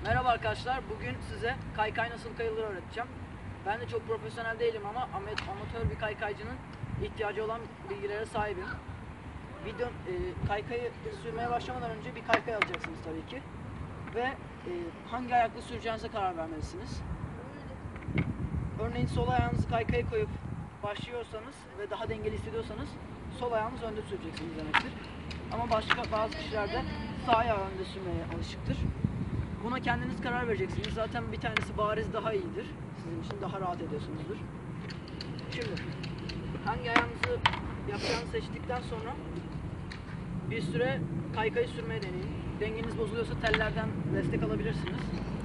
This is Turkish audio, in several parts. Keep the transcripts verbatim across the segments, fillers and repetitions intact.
Merhaba arkadaşlar, bugün size kaykay nasıl kayılır öğreteceğim. Ben de çok profesyonel değilim ama amatör bir kaykaycının ihtiyacı olan bilgilere sahibim. Video, e, kaykayı sürmeye başlamadan önce bir kaykay alacaksınız tabii ki. Ve e, hangi ayakla süreceğinize karar vermelisiniz. Örneğin sol ayağınızı kaykaya koyup başlıyorsanız ve daha dengeli hissediyorsanız sol ayağınız önde süreceksiniz demektir. Ama başka bazı kişiler de sağ ayağı önde sürmeye alışıktır. Buna kendiniz karar vereceksiniz. Zaten bir tanesi bariz daha iyidir. Sizin için daha rahat ediyorsunuzdur. Şimdi hangi ayağınızı yapacağınızı seçtikten sonra bir süre kaykayı sürmeye deneyin. Dengeniz bozuluyorsa tellerden destek alabilirsiniz.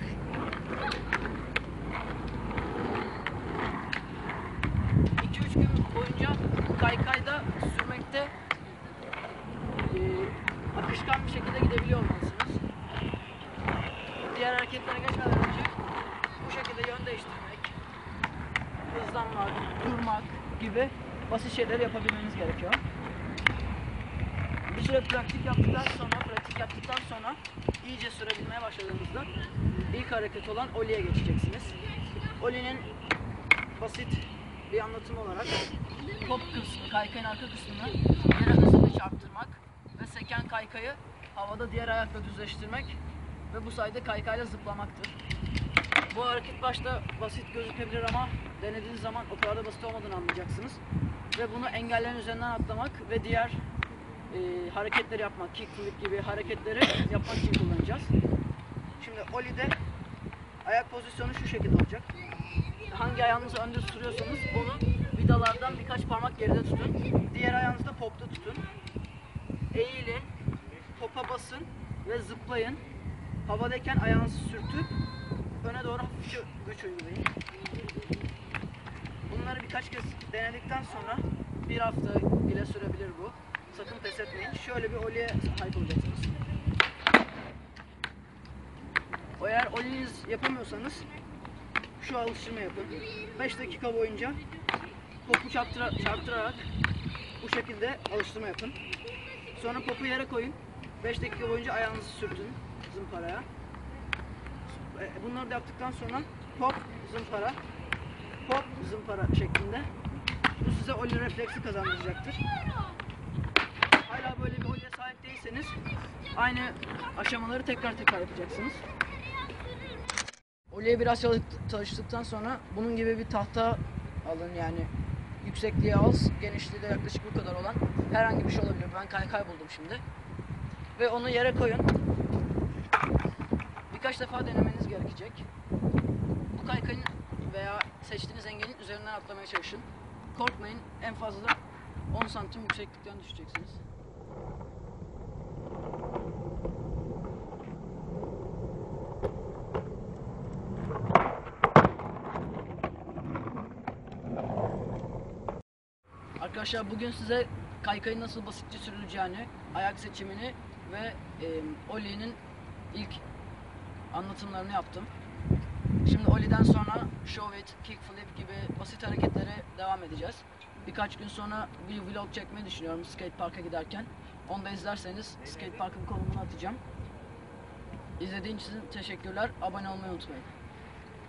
iki üç gün boyunca kaykayda sürmekte e, akışkan bir şekilde gidebiliyor olmalısınız. Diğer hareketlere geçmeden önce bu şekilde yön değiştirmek, hızlanmak, durmak gibi basit şeyleri yapabilmeniz gerekiyor. Bir süre pratik yaptıktan sonra, pratik yaptıktan sonra iyice sürebilmeye başladığınızda ilk hareket olan ollieye geçeceksiniz. Ollie'nin basit bir anlatımı olarak top kısmı, kaykayın arka kısmını yere hızlı çarptırmak ve seken kaykayı havada diğer ayakla düzleştirmek ve bu sayede kaykayla zıplamaktır. Bu hareket başta basit gözükebilir ama denediğiniz zaman o kadar da basit olmadığını anlayacaksınız. Ve bunu engellerin üzerinden atlamak ve diğer e, hareketleri yapmak, kickflip gibi hareketleri yapmak için kullanacağız. Şimdi ollie'de ayak pozisyonu şu şekilde olacak. Hangi ayağınızı önde sürüyorsanız onu vidalardan birkaç parmak geride tutun. Diğer ayağınızı da popta tutun. Eğilin, popa basın ve zıplayın. Havadayken ayağınızı sürtüp öne doğru hafifçe güç uygulayın. Bunları birkaç kez denedikten sonra bir hafta bile sürebilir bu. Sakın pes etmeyin. Şöyle bir ollieye sahip olacaksınız. Eğer ollieniz yapamıyorsanız şu alıştırma yapın. beş dakika boyunca popu çarptıra, çarptırarak bu şekilde alıştırma yapın. Sonra popu yere koyun. beş dakika boyunca ayağınızı sürtün zımparaya. Bunları da yaptıktan sonra pop, zımpara, pop, zımpara şeklinde. Bu size ollie refleksi kazandıracaktır. Hala böyle bir ollieye sahip değilseniz aynı aşamaları tekrar tekrar yapacaksınız. Ollieye biraz çalıştıktan sonra bunun gibi bir tahta alın, yani yüksekliği az, genişliği de yaklaşık bu kadar olan herhangi bir şey olabilir. Ben kaykay buldum şimdi. Ve onu yere koyun. Birkaç defa denemeniz gerekecek. Bu kaykayın veya seçtiğiniz engelin üzerinden atlamaya çalışın. Korkmayın, en fazla on santim yükseklikten düşeceksiniz. Arkadaşlar bugün size kaykayın nasıl basitçe sürüleceğini, ayak seçimini ve e, ollie'nin ilk anlatımlarını yaptım. Şimdi ollie'den sonra show it, kickflip gibi basit hareketlere devam edeceğiz. Birkaç gün sonra bir vlog çekmeyi düşünüyorum skate parka giderken. Onu da izlerseniz skate parkın konumunu atacağım. İzlediğiniz için teşekkürler. Abone olmayı unutmayın.